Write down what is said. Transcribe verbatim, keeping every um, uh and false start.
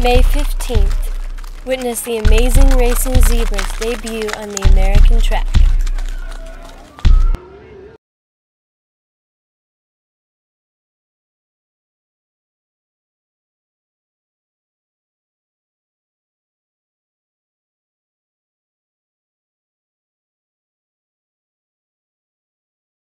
May fifteenth. Witness the amazing racing zebras debut on the American track.